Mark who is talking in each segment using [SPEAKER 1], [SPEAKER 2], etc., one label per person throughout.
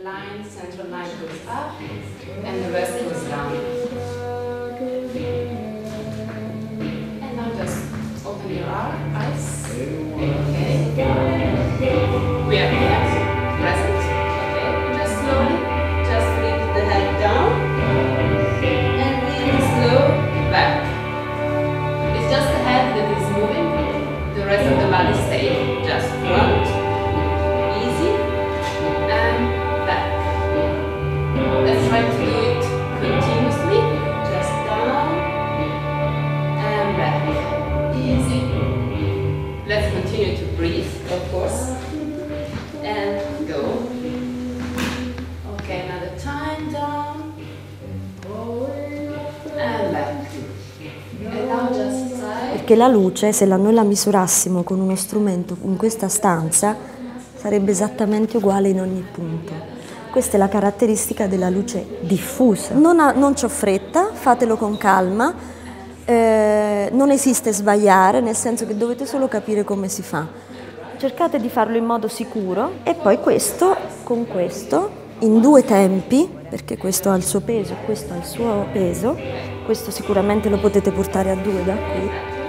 [SPEAKER 1] line, central line goes up, and the rest goes down. And now just open your eyes. Okay. We are here, present. Okay. Just slowly, just lift the head down, and really slow back. It's just the head that is moving. The rest of the body stays just front. Let's try to do it continuously, just down and back, easy. Let's continue to breathe, of course, and go. Okay, another time, down and back. And now just side.
[SPEAKER 2] Perché la luce, se noi la misurassimo con uno strumento in questa stanza, sarebbe esattamente uguale in ogni punto. Questa è la caratteristica della luce diffusa. Non c'ho fretta, fatelo con calma, non esiste sbagliare, nel senso che dovete solo capire come si fa. Cercate di farlo in modo sicuro e poi questo con questo, in due tempi, perché questo ha il suo peso e questo ha il suo peso, questo sicuramente lo potete portare a 2 da qui.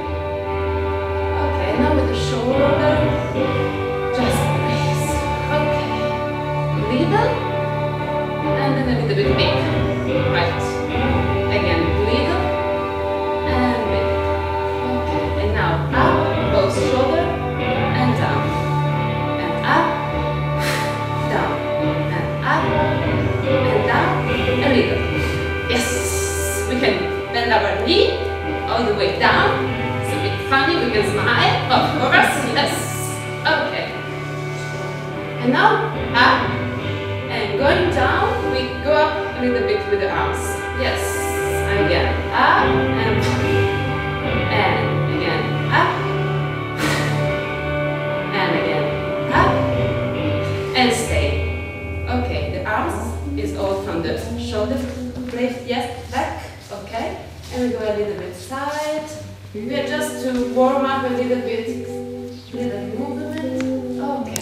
[SPEAKER 1] Ok, now with the shoulder, just breathe. Ok, breathe. And then a little bit big, right? Again, little and big. Okay, and now up, both shoulder and down, and up, down, and up, and down, a little. Yes, we can bend our knee all the way down. It's a bit funny, we can smile, of course, yes. Okay, and now up. And going down, we go up a little bit with the arms. Yes, again, up and again, up and again, up and stay. Okay, the arms is all from the shoulder blade, yes, back, okay. And we go a little bit side. We are just to warm up a little bit, little movement, okay.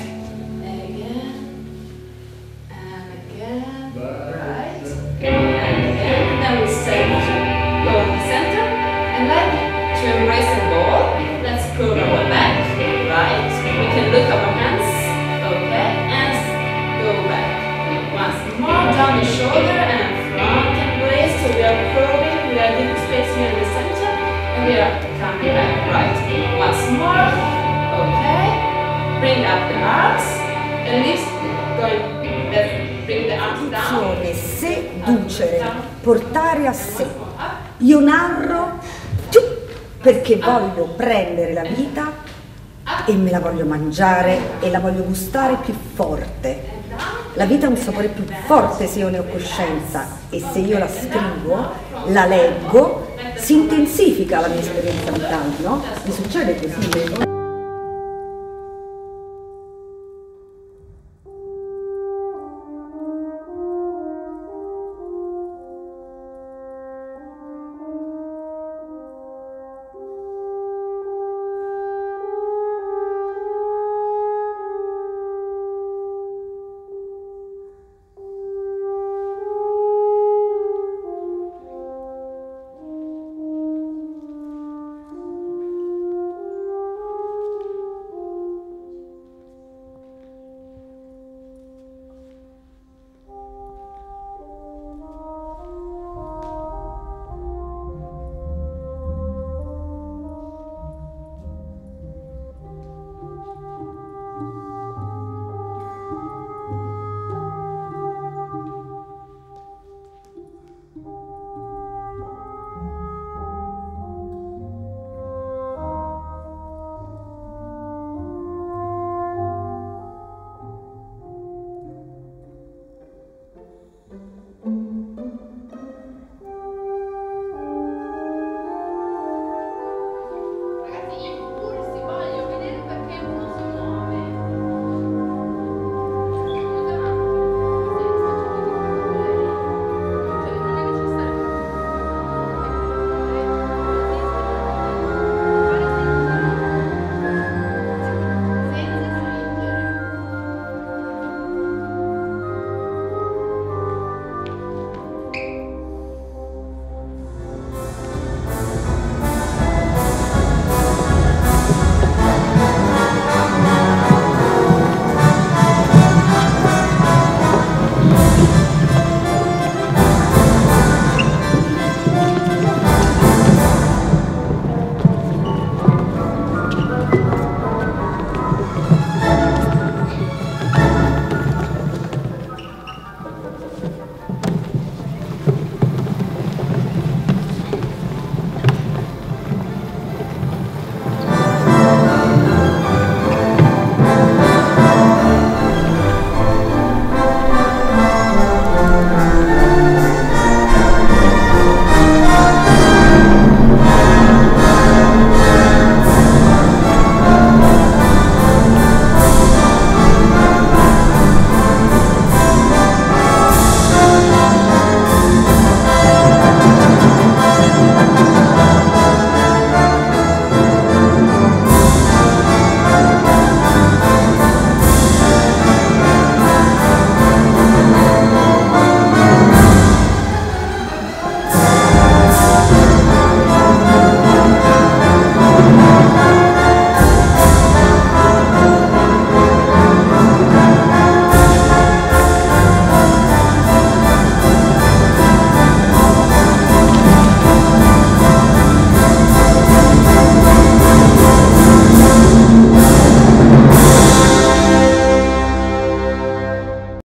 [SPEAKER 1] To embrace the ball, let's curl our back, right? We can look our hands, okay, and go back. Once more, down the shoulder and front embrace. So we are curling, we are leaving space here in the center, and we are coming back, right? Once more, okay. Bring up the arms, and lift, going, let's bring the arms down.
[SPEAKER 3] Seducere, portare a sé. Io narro perché voglio prendere la vita e me la voglio mangiare e la voglio gustare più forte. La vita ha un sapore più forte se io ne ho coscienza e se io la scrivo, la leggo, si intensifica la mia esperienza vitale, no? Mi succede così, vero?